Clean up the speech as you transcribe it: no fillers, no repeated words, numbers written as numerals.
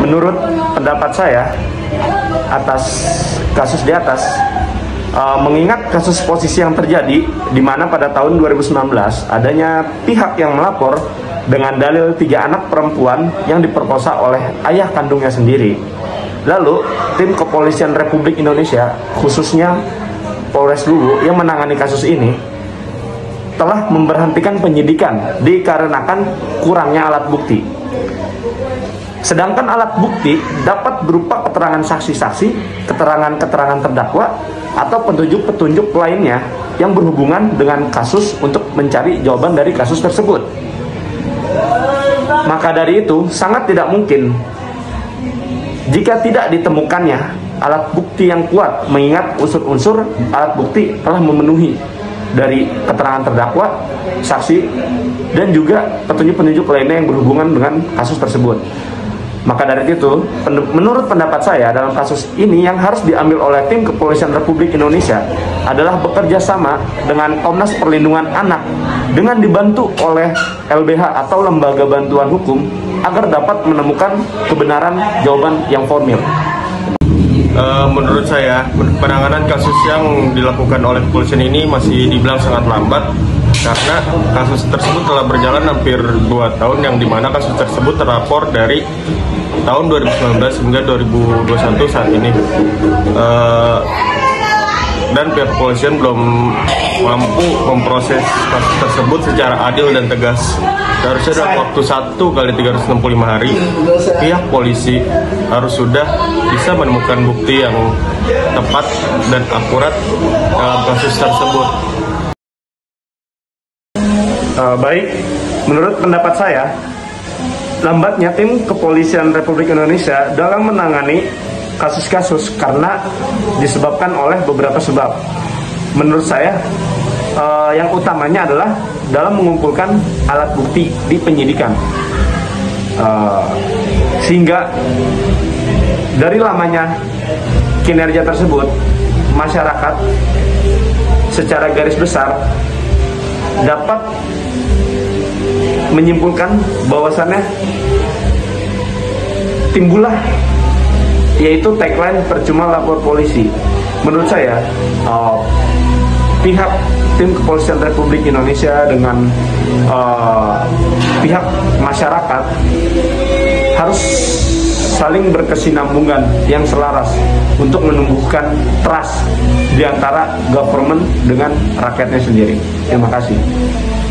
Menurut pendapat saya atas kasus di atas, mengingat kasus posisi yang terjadi di mana pada tahun 2019 adanya pihak yang melapor dengan dalil 3 anak perempuan yang diperkosa oleh ayah kandungnya sendiri. Lalu tim kepolisian Republik Indonesia, khususnya Polres Luwu yang menangani kasus ini, telah memberhentikan penyidikan dikarenakan kurangnya alat bukti. Sedangkan alat bukti dapat berupa keterangan saksi-saksi, keterangan-keterangan terdakwa, atau petunjuk-petunjuk lainnya yang berhubungan dengan kasus untuk mencari jawaban dari kasus tersebut. Maka dari itu, sangat tidak mungkin jika tidak ditemukannya alat bukti yang kuat, mengingat unsur-unsur alat bukti telah memenuhi dari keterangan terdakwa, saksi, dan juga petunjuk-petunjuk lainnya yang berhubungan dengan kasus tersebut. Maka dari itu, menurut pendapat saya dalam kasus ini yang harus diambil oleh tim kepolisian Republik Indonesia adalah bekerja sama dengan Komnas Perlindungan Anak dengan dibantu oleh LBH atau Lembaga Bantuan Hukum agar dapat menemukan kebenaran jawaban yang formil. Menurut saya, penanganan kasus yang dilakukan oleh kepolisian ini masih dibilang sangat lambat karena kasus tersebut telah berjalan hampir 2 tahun, yang dimana kasus tersebut terlapor dari tahun 2019 hingga 2021 saat ini. Dan pihak kepolisian belum mampu memproses kasus tersebut secara adil dan tegas. Seharusnya dalam waktu 1 x 365 hari, pihak polisi harus sudah bisa menemukan bukti yang tepat dan akurat dalam kasus tersebut. Baik, menurut pendapat saya, lambatnya tim kepolisian Republik Indonesia dalam menangani kasus-kasus karena disebabkan oleh beberapa sebab. Menurut saya, yang utamanya adalah dalam mengumpulkan alat bukti di penyidikan, sehingga dari lamanya kinerja tersebut, masyarakat secara garis besar dapat menyimpulkan bahwasannya timbullah yaitu tagline percuma lapor polisi. Menurut saya, pihak tim kepolisian Republik Indonesia dengan pihak masyarakat harus saling berkesinambungan yang selaras untuk menumbuhkan trust di antara government dengan rakyatnya sendiri. Terima kasih.